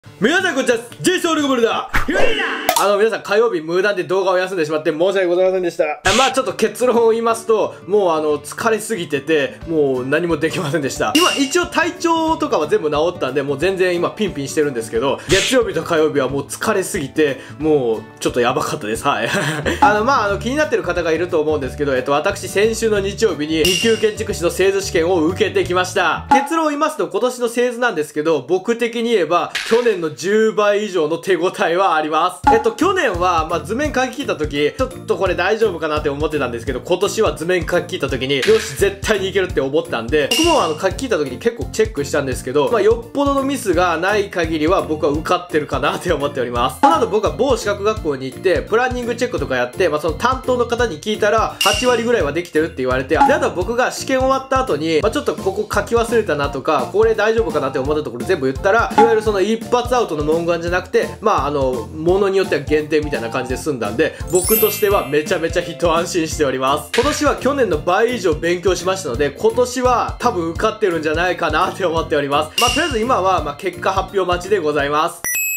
皆さんこんにちは、ジェイソン・オルゴブルだ。皆さん火曜日無断で動画を休んでしまって申し訳ございませんでした。まあちょっと結論を言いますと、もう疲れすぎてて、もう何もできませんでした。今一応体調とかは全部治ったんで、もう全然今ピンピンしてるんですけど、月曜日と火曜日はもう疲れすぎて、もうちょっとやばかったです。はい。気になってる方がいると思うんですけど、私先週の日曜日に2級建築士の製図試験を受けてきました。結論を言いますと、今年の製図なんですけど、僕的に言えば、去年の10倍以上の手応えはあります。去年は、図面書き切った時、ちょっとこれ大丈夫かなって思ってたんですけど、今年は図面書き切った時に、よし、絶対にいけるって思ったんで、僕も書き切った時に結構チェックしたんですけど、よっぽどのミスがない限りは僕は受かってるかなって思っております。その後僕は某資格学校に行って、プランニングチェックとかやって、その担当の方に聞いたら、8割ぐらいはできてるって言われて、で、あとは僕が試験終わった後に、ちょっとここ書き忘れたなとか、これ大丈夫かなって思ったところ全部言ったら、いわゆるその一発アウトの文言じゃなくて、ものによっては限定みたいな感じで済んだんで、僕としてはめちゃめちゃ一安心しております。今年は去年の倍以上勉強しましたので、今年は多分受かってるんじゃないかなって思っております。とりあえず今は、結果発表待ちでございます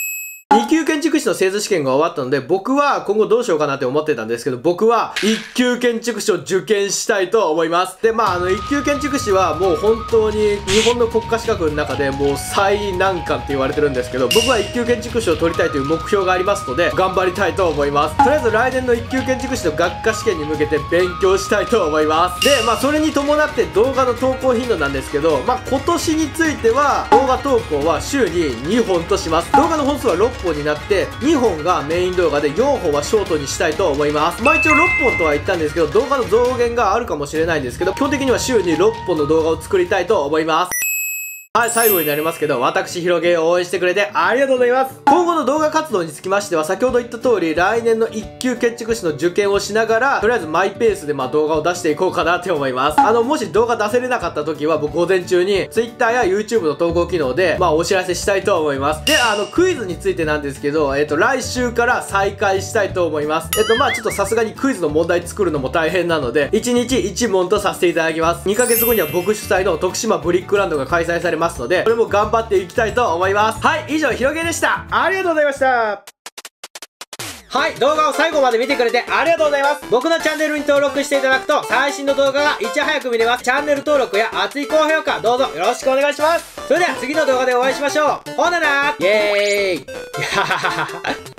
。2級建築士の製図試験が終わったので、僕は今後どうしようかなって思ってたんですけど、僕は1級建築士を受験したいと思います。で、1級建築士はもう本当に日本の国家資格の中でもう最難関って言われてるんですけど、僕は1級建築士を取りたいという目標がありますので、頑張りたいと思います。とりあえず来年の1級建築士の学科試験に向けて勉強したいと思います。で、それに伴って動画の投稿頻度なんですけど、今年については動画投稿は週に2本とします。動画の本数は6本になって2本がメイン動画で4本はショートにしたいと思います。一応6本とは言ったんですけど、動画の増減があるかもしれないんですけど、基本的には週に6本の動画を作りたいと思います。はい、最後になりますけど、私、ひろげを応援してくれてありがとうございます。今後の動画活動につきましては、先ほど言った通り、来年の1級建築士の受験をしながら、とりあえずマイペースで動画を出していこうかなって思います。もし動画出せれなかった時は、僕午前中に Twitter や YouTube の投稿機能で、お知らせしたいと思います。で、クイズについてなんですけど、来週から再開したいと思います。ちょっとさすがにクイズの問題作るのも大変なので、1日1問とさせていただきます。2ヶ月後には僕主催の徳島ブリックランドが開催されますので、これも頑張っていきたいと思います。はい、以上、ひろげでした。ありがとうございました。はい、動画を最後まで見てくれてありがとうございます。僕のチャンネルに登録していただくと、最新の動画がいち早く見れます。チャンネル登録や熱い高評価、どうぞよろしくお願いします。それでは次の動画でお会いしましょう。ほななーイエーイ